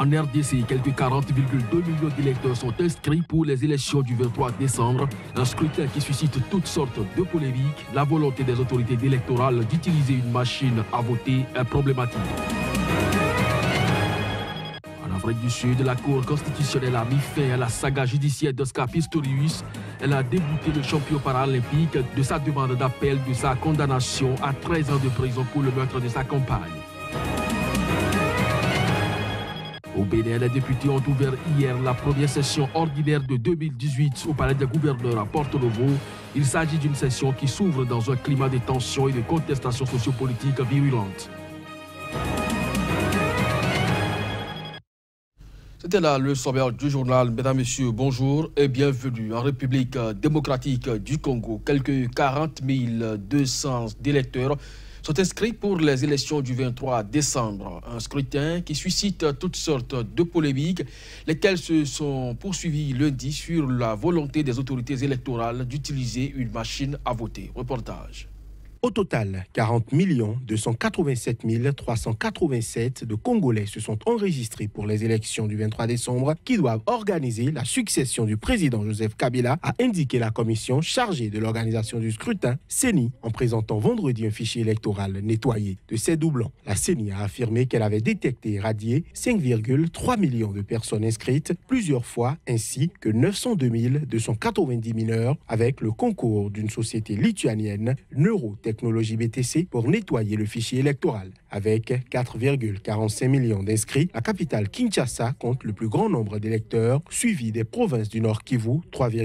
En RDC, quelques 40,2 millions d'électeurs sont inscrits pour les élections du 23 décembre. Un scrutin qui suscite toutes sortes de polémiques. La volonté des autorités électorales d'utiliser une machine à voter est problématique. En Afrique du Sud, la Cour constitutionnelle a mis fin à la saga judiciaire d'Oscar Pistorius. Elle a débouté le champion paralympique de sa demande d'appel de sa condamnation à 13 ans de prison pour le meurtre de sa compagne. Au Bénin, les députés ont ouvert hier la première session ordinaire de 2018 au Palais des gouverneurs à Porto Novo. Il s'agit d'une session qui s'ouvre dans un climat de tension et de contestation sociopolitique virulente. C'était là le sommaire du journal. Mesdames, Messieurs, bonjour et bienvenue en République démocratique du Congo. Quelques 40 200 électeurs sont inscrits pour les élections du 23 décembre. Un scrutin qui suscite toutes sortes de polémiques, lesquelles se sont poursuivies lundi sur la volonté des autorités électorales d'utiliser une machine à voter. Reportage. Au total, 40 287 387 de Congolais se sont enregistrés pour les élections du 23 décembre qui doivent organiser la succession du président Joseph Kabila, a indiqué la commission chargée de l'organisation du scrutin, CENI, en présentant vendredi un fichier électoral nettoyé de ses doublons. La CENI a affirmé qu'elle avait détecté et radié 5,3 millions de personnes inscrites plusieurs fois, ainsi que 902 290 mineurs avec le concours d'une société lituanienne, Neurotechnologie BTC, pour nettoyer le fichier électoral. Avec 4,45 millions d'inscrits, la capitale Kinshasa compte le plus grand nombre d'électeurs, suivi des provinces du Nord Kivu,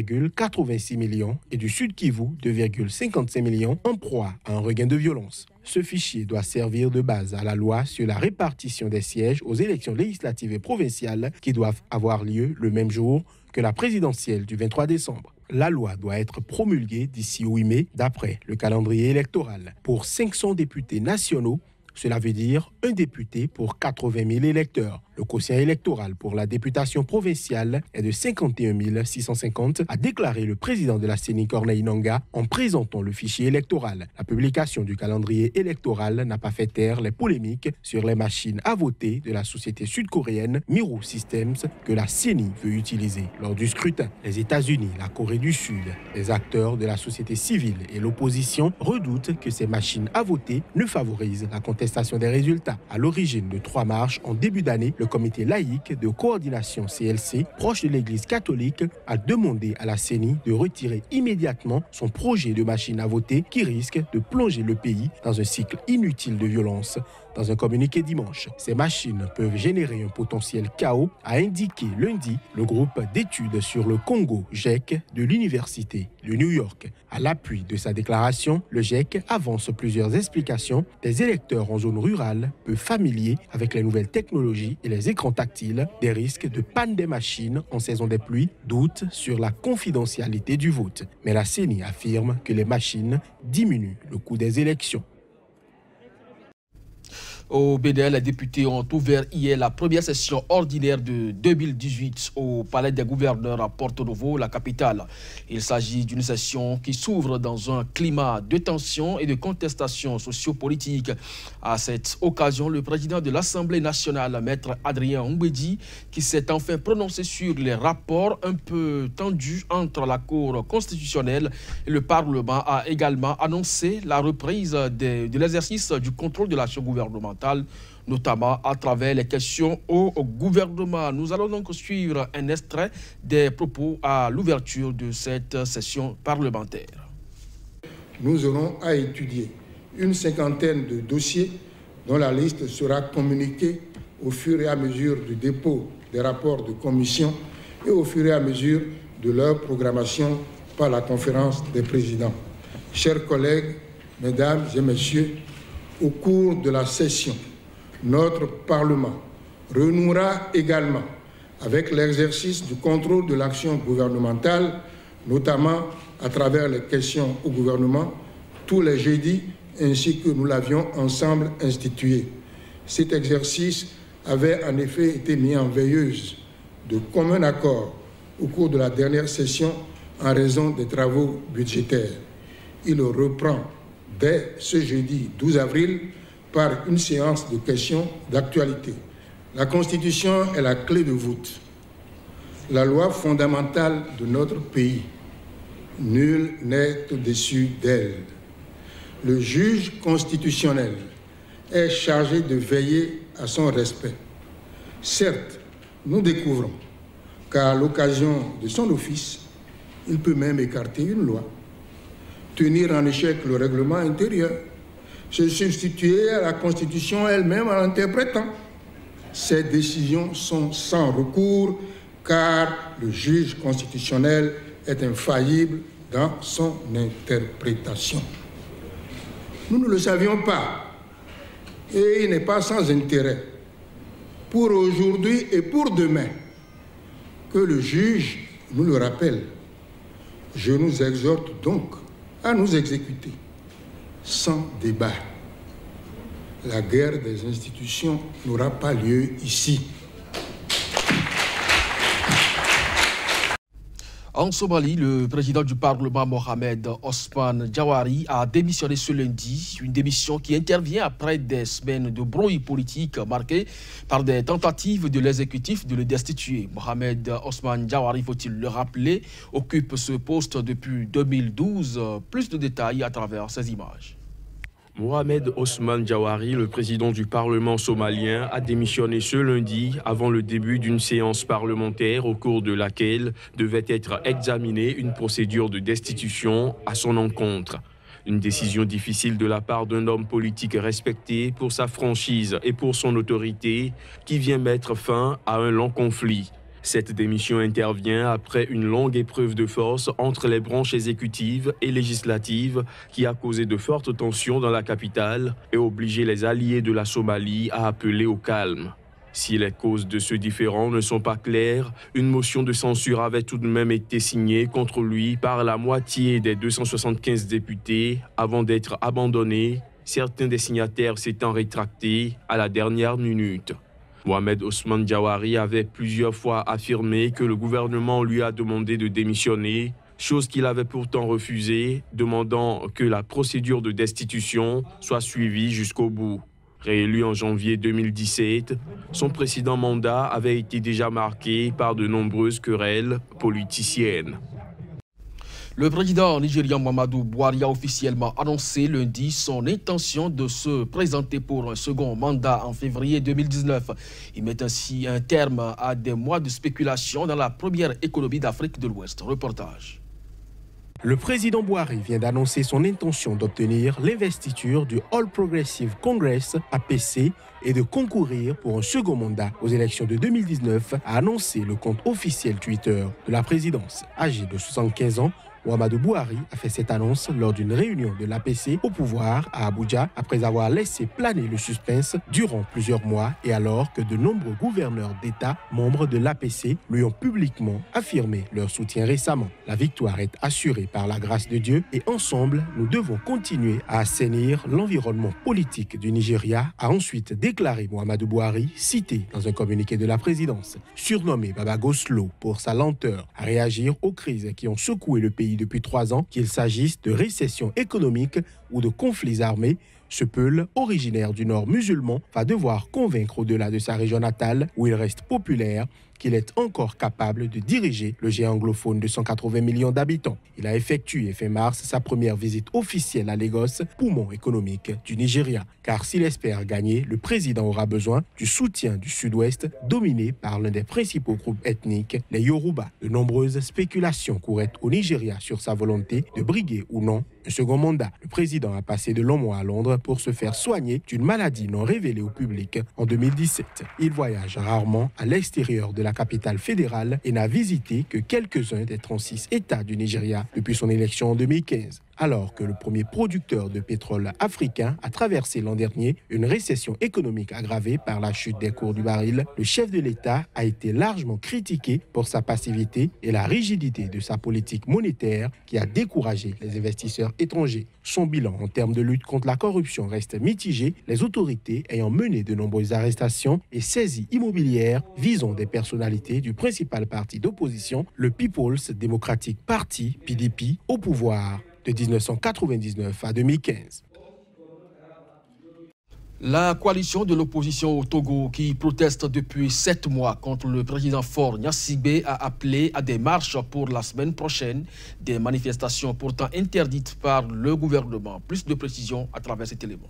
3,86 millions, et du Sud Kivu, 2,55 millions, en proie à un regain de violence. Ce fichier doit servir de base à la loi sur la répartition des sièges aux élections législatives et provinciales qui doivent avoir lieu le même jour que la présidentielle du 23 décembre. La loi doit être promulguée d'ici 8 mai, d'après le calendrier électoral. Pour 500 députés nationaux, cela veut dire un député pour 80 000 électeurs. Le quotient électoral pour la députation provinciale est de 51 650, a déclaré le président de la CENI, Corneille Nangaa, en présentant le fichier électoral. La publication du calendrier électoral n'a pas fait taire les polémiques sur les machines à voter de la société sud-coréenne Miru Systems que la CENI veut utiliser lors du scrutin. Les États-Unis, la Corée du Sud, les acteurs de la société civile et l'opposition redoutent que ces machines à voter ne favorisent la contestation des résultats. À l'origine de 3 marches en début d'année, le comité laïque de coordination CLC, proche de l'Église catholique, a demandé à la CENI de retirer immédiatement son projet de machine à voter qui risque de plonger le pays dans un cycle inutile de violence. Dans un communiqué dimanche, ces machines peuvent générer un potentiel chaos, a indiqué lundi le groupe d'études sur le Congo, GEC, de l'Université de New York. À l'appui de sa déclaration, le GEC avance plusieurs explications des électeurs en zone rurale, peu familiers avec les nouvelles technologies et les écrans tactiles, des risques de panne des machines en saison des pluies, doutes sur la confidentialité du vote. Mais la CENI affirme que les machines diminuent le coût des élections. Au Bénin, les députés ont ouvert hier la première session ordinaire de 2018 au Palais des gouverneurs à Porto Novo, la capitale. Il s'agit d'une session qui s'ouvre dans un climat de tension et de contestation sociopolitique. À cette occasion, le président de l'Assemblée nationale, Maître Adrien Mbedi, qui s'est enfin prononcé sur les rapports un peu tendus entre la Cour constitutionnelle et le Parlement, a également annoncé la reprise de l'exercice du contrôle de l'action gouvernementale, notamment à travers les questions au gouvernement. Nous allons donc suivre un extrait des propos à l'ouverture de cette session parlementaire. Nous aurons à étudier une cinquantaine de dossiers dont la liste sera communiquée au fur et à mesure du dépôt des rapports de commission et au fur et à mesure de leur programmation par la conférence des présidents. Chers collègues, mesdames et messieurs, au cours de la session, notre Parlement renouera également avec l'exercice du contrôle de l'action gouvernementale, notamment à travers les questions au gouvernement, tous les jeudis, ainsi que nous l'avions ensemble institué. Cet exercice avait en effet été mis en veilleuse de commun accord au cours de la dernière session en raison des travaux budgétaires. Il reprend dès ce jeudi 12 avril par une séance de questions d'actualité. La Constitution est la clé de voûte, la loi fondamentale de notre pays. Nul n'est au-dessus d'elle. Le juge constitutionnel est chargé de veiller à son respect. Certes, nous découvrons qu'à l'occasion de son office, il peut même écarter une loi, tenir en échec le règlement intérieur, se substituer à la Constitution elle-même en l'interprétant. Ces décisions sont sans recours car le juge constitutionnel est infaillible dans son interprétation. Nous ne le savions pas et il n'est pas sans intérêt pour aujourd'hui et pour demain que le juge nous le rappelle. Je nous exhorte donc à nous exécuter sans débat. La guerre des institutions n'aura pas lieu ici. En Somalie, le président du Parlement, Mohamed Osman Jawari, a démissionné ce lundi. Une démission qui intervient après des semaines de brouille politique marquées par des tentatives de l'exécutif de le destituer. Mohamed Osman Jawari, faut-il le rappeler, occupe ce poste depuis 2012. Plus de détails à travers ces images. Mohamed Osman Jawari, le président du Parlement somalien, a démissionné ce lundi avant le début d'une séance parlementaire au cours de laquelle devait être examinée une procédure de destitution à son encontre. Une décision difficile de la part d'un homme politique respecté pour sa franchise et pour son autorité qui vient mettre fin à un long conflit. Cette démission intervient après une longue épreuve de force entre les branches exécutives et législatives qui a causé de fortes tensions dans la capitale et obligé les alliés de la Somalie à appeler au calme. Si les causes de ce différend ne sont pas claires, une motion de censure avait tout de même été signée contre lui par la moitié des 275 députés avant d'être abandonnée, certains des signataires s'étant rétractés à la dernière minute. Mohamed Osman Jawari avait plusieurs fois affirmé que le gouvernement lui a demandé de démissionner, chose qu'il avait pourtant refusée, demandant que la procédure de destitution soit suivie jusqu'au bout. Réélu en janvier 2017, son précédent mandat avait été déjà marqué par de nombreuses querelles politiciennes. Le président nigérian Muhammadu Buhari a officiellement annoncé lundi son intention de se présenter pour un second mandat en février 2019. Il met ainsi un terme à des mois de spéculation dans la première économie d'Afrique de l'Ouest. Reportage. Le président Buhari vient d'annoncer son intention d'obtenir l'investiture du All Progressive Congress, APC, et de concourir pour un second mandat aux élections de 2019, a annoncé le compte officiel Twitter de la présidence. Âgé de 75 ans, Muhammadu Buhari a fait cette annonce lors d'une réunion de l'APC au pouvoir à Abuja après avoir laissé planer le suspense durant plusieurs mois et alors que de nombreux gouverneurs d'État membres de l'APC lui ont publiquement affirmé leur soutien récemment. La victoire est assurée par la grâce de Dieu et ensemble, nous devons continuer à assainir l'environnement politique du Nigeria, a ensuite déclaré Muhammadu Buhari, cité dans un communiqué de la présidence. Surnommé Baba Go-Slow pour sa lenteur à réagir aux crises qui ont secoué le pays depuis 3 ans, qu'il s'agisse de récession économique ou de conflits armés, ce peul, originaire du nord musulman, va devoir convaincre au-delà de sa région natale, où il reste populaire, qu'il est encore capable de diriger le géant anglophone de 180 millions d'habitants. Il a effectué fin mars sa première visite officielle à Lagos, poumon économique du Nigeria. Car s'il espère gagner, le président aura besoin du soutien du sud-ouest, dominé par l'un des principaux groupes ethniques, les Yoruba. De nombreuses spéculations couraient au Nigeria sur sa volonté de briguer ou non un second mandat. Le président a passé de longs mois à Londres pour se faire soigner d'une maladie non révélée au public en 2017. Il voyage rarement à l'extérieur de la capitale fédérale et n'a visité que quelques-uns des 36 États du Nigeria depuis son élection en 2015. Alors que le premier producteur de pétrole africain a traversé l'an dernier une récession économique aggravée par la chute des cours du baril, le chef de l'État a été largement critiqué pour sa passivité et la rigidité de sa politique monétaire qui a découragé les investisseurs étrangers. Son bilan en termes de lutte contre la corruption reste mitigé, les autorités ayant mené de nombreuses arrestations et saisies immobilières visant des personnalités du principal parti d'opposition, le People's Democratic Party, PDP, au pouvoir de 1999 à 2015. La coalition de l'opposition au Togo qui proteste depuis 7 mois contre le président Faure Gnassingbé a appelé à des marches pour la semaine prochaine, des manifestations pourtant interdites par le gouvernement. Plus de précisions à travers cet élément.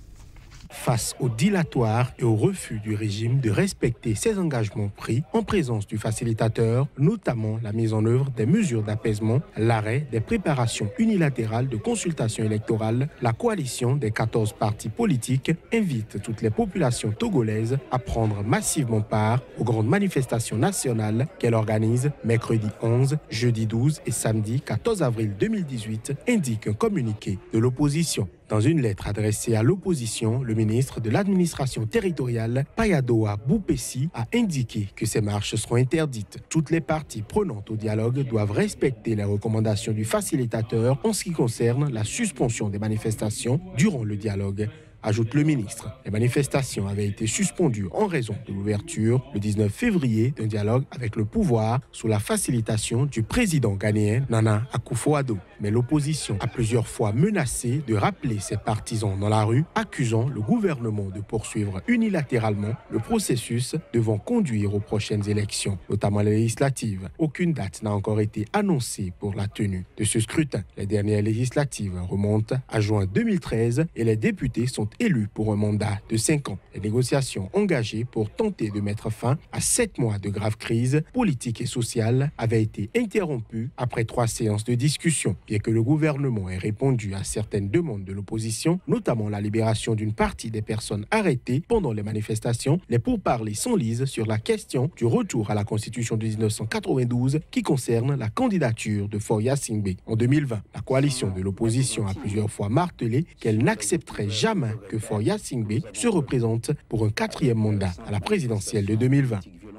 Face au dilatoire et au refus du régime de respecter ses engagements pris en présence du facilitateur, notamment la mise en œuvre des mesures d'apaisement, l'arrêt des préparations unilatérales de consultation électorale, la coalition des 14 partis politiques invite toutes les populations togolaises à prendre massivement part aux grandes manifestations nationales qu'elle organise mercredi 11, jeudi 12 et samedi 14 avril 2018, indique un communiqué de l'opposition. Dans une lettre adressée à l'opposition, le ministre de l'administration territoriale, Payadoa Boupessi, a indiqué que ces marches seront interdites. Toutes les parties prenantes au dialogue doivent respecter les recommandations du facilitateur en ce qui concerne la suspension des manifestations durant le dialogue. Ajoute le ministre. Les manifestations avaient été suspendues en raison de l'ouverture le 19 février d'un dialogue avec le pouvoir sous la facilitation du président ghanéen Nana Akufo-Addo. Mais l'opposition a plusieurs fois menacé de rappeler ses partisans dans la rue, accusant le gouvernement de poursuivre unilatéralement le processus devant conduire aux prochaines élections, notamment les législatives. Aucune date n'a encore été annoncée pour la tenue de ce scrutin. Les dernières législatives remontent à juin 2013 et les députés sont élus pour un mandat de 5 ans. Les négociations engagées pour tenter de mettre fin à 7 mois de grave crise politique et sociale avaient été interrompues après 3 séances de discussion. Bien que le gouvernement ait répondu à certaines demandes de l'opposition, notamment la libération d'une partie des personnes arrêtées pendant les manifestations, les pourparlers s'enlisent sur la question du retour à la Constitution de 1992 qui concerne la candidature de Faure Gnassingbé. En 2020, la coalition de l'opposition a plusieurs fois martelé qu'elle n'accepterait jamais que Faure Gnassingbé se représente pour un 4e mandat à la présidentielle de 2020.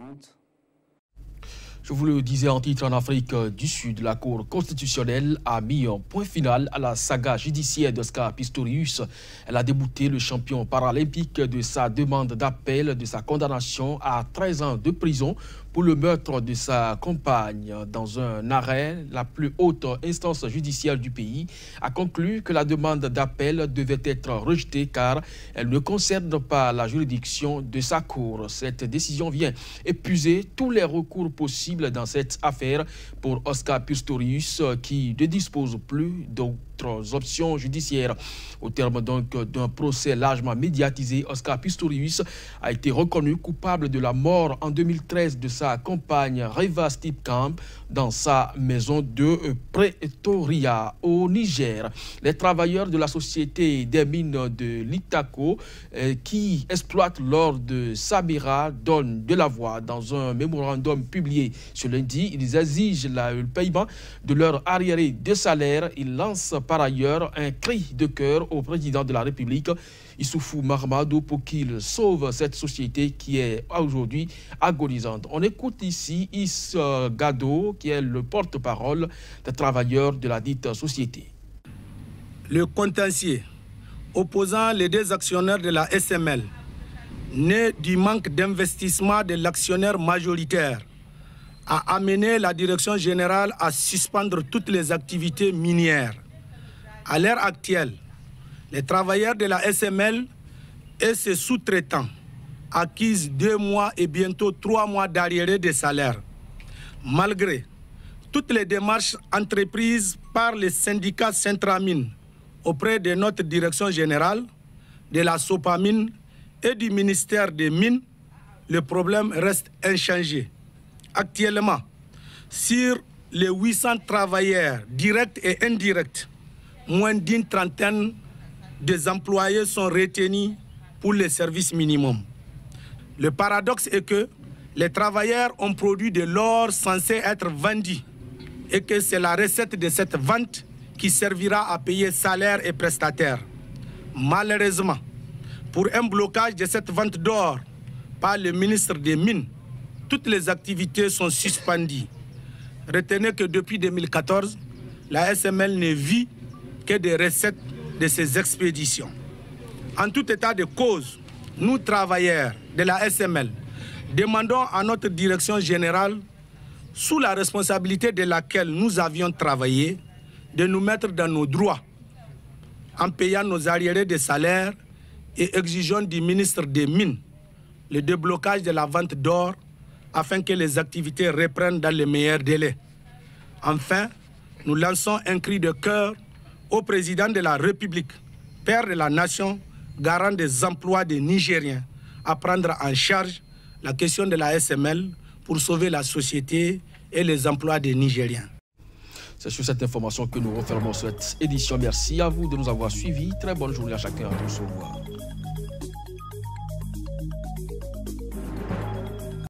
Je vous le disais en titre, en Afrique du Sud, la Cour constitutionnelle a mis un point final à la saga judiciaire d'Oscar Pistorius. Elle a débouté le champion paralympique de sa demande d'appel de sa condamnation à 13 ans de prison pour le meurtre de sa compagne. Dans un arrêt, la plus haute instance judiciaire du pays a conclu que la demande d'appel devait être rejetée car elle ne concerne pas la juridiction de sa cour. Cette décision vient épuiser tous les recours possibles dans cette affaire pour Oscar Pistorius qui ne dispose plus d'autres options judiciaires. Au terme donc d'un procès largement médiatisé, Oscar Pistorius a été reconnu coupable de la mort en 2013 de sa compagne Reva Steenkamp dans sa maison de Pretoria au Niger. Les travailleurs de la société des mines de l'Itako qui exploitent l'or de Sabira donnent de la voix. Dans un mémorandum publié ce lundi, ils exigent le paiement de leur arriéré de salaire. Ils lancent par ailleurs un cri de cœur au président de la République, Issoufou Mahamadou, pour qu'il sauve cette société qui est aujourd'hui agonisante. On écoute ici Issa Gado, qui est le porte-parole des travailleurs de la dite société. Le contentieux opposant les 2 actionnaires de la SML, né du manque d'investissement de l'actionnaire majoritaire, a amené la direction générale à suspendre toutes les activités minières. À l'heure actuelle, les travailleurs de la SML et ses sous-traitants acquisent 2 mois et bientôt 3 mois d'arriérés de salaire. Malgré toutes les démarches entreprises par les syndicats Centramine auprès de notre direction générale, de la Sopamine et du ministère des Mines, le problème reste inchangé. Actuellement, sur les 800 travailleurs directs et indirects, moins d'une trentaine des employés sont retenus pour les services minimums. Le paradoxe est que les travailleurs ont produit de l'or censé être vendu et que c'est la recette de cette vente qui servira à payer salaires et prestataires. Malheureusement, pour un blocage de cette vente d'or par le ministre des Mines, toutes les activités sont suspendues. Retenez que depuis 2014, la SML ne vit que des recettes de ces expéditions. En tout état de cause, nous, travailleurs de la SML, demandons à notre direction générale, sous la responsabilité de laquelle nous avions travaillé, de nous mettre dans nos droits en payant nos arriérés de salaire et exigeons du ministre des Mines le déblocage de la vente d'or afin que les activités reprennent dans les meilleurs délais. Enfin, nous lançons un cri de cœur au président de la République, père de la nation, garant des emplois des Nigériens, à prendre en charge la question de la SML pour sauver la société et les emplois des Nigériens. C'est sur cette information que nous refermons cette édition. Merci à vous de nous avoir suivis. Très bonne journée à chacun. Au revoir.